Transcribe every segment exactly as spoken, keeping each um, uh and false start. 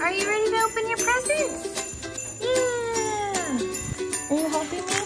Are you ready to open your presents? Yeah! Are you helping me?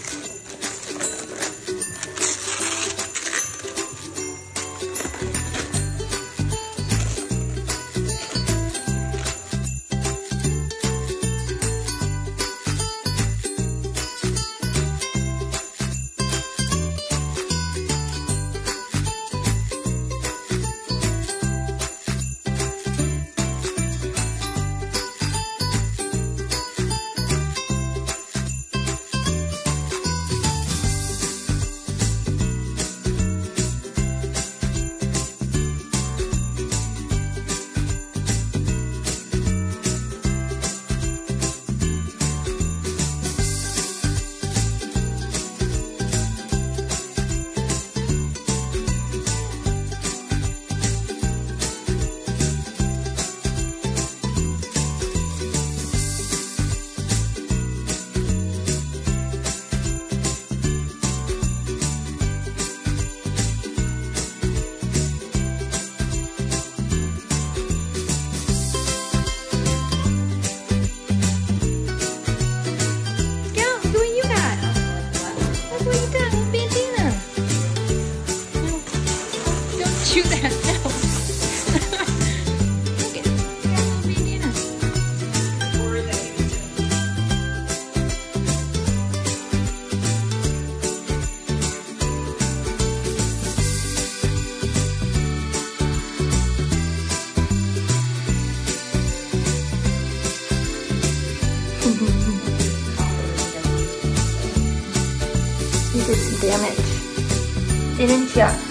Do that now. Look at it. Little banana. You did some damage, didn't you?